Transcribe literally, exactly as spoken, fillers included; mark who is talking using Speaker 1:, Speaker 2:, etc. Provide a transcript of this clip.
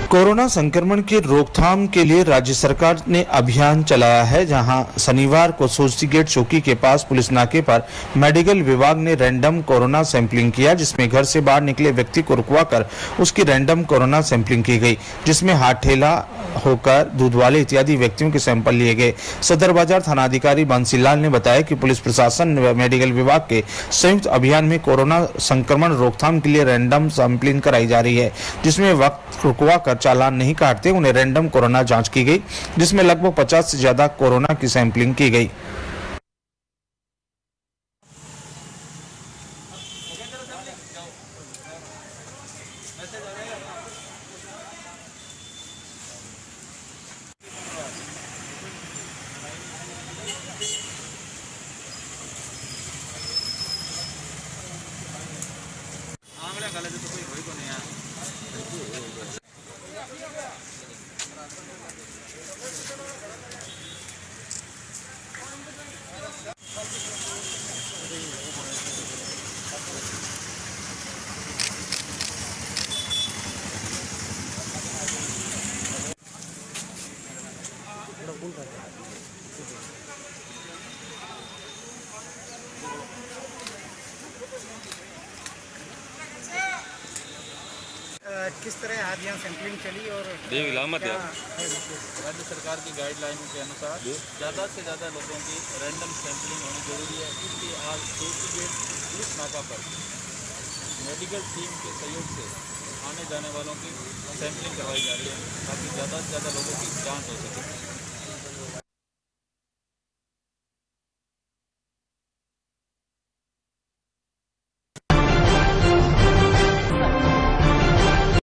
Speaker 1: Corona संक्रमण की रोकथाम के लिए राज्य सरकार ने अभियान चलाया है, जहां शनिवार को सोस्ती गेट चौकी के पास पुलिस नाके पर मेडिकल विभाग ने रैंडम कोरोना सैंपलिंग किया, जिसमें घर से बाहर निकले व्यक्ति को रुकवाकर उसकी रैंडम कोरोना सैंपलिंग की गई, जिसमें हाथ ठेला होकर दूध वाले इत्यादि व्यक्तियों के सैंपल लिए गए। सदर बाजार थानाधिकारी बंसीलाल ने बताया कि पुलिस प्रशासन व मेडिकल विभाग के संयुक्त अभियान में कोरोना संक्रमण रोकथाम के लिए रैंडम सैंपलिंग कराई जा रही है, जिसमें वक्त रुकवा कर चालान नहीं काटते उन्हें रैंडम कोरोना जांच की गई, जिसमें लगभग पचास से ज्यादा कोरोना की सैंपलिंग की गई।
Speaker 2: किस तरह आज यहाँ सैंपलिंग चली और
Speaker 3: राज्य सरकार की गाइडलाइन के अनुसार ज़्यादा से ज़्यादा लोगों की रैंडम सैंपलिंग होनी जरूरी है। इसलिए आज सोस्ती गेट पुलिस नाका पर मेडिकल टीम के सहयोग से आने जाने वालों की सैंपलिंग करवाई जा रही है, ताकि ज़्यादा से ज़्यादा लोगों की जांच हो सके।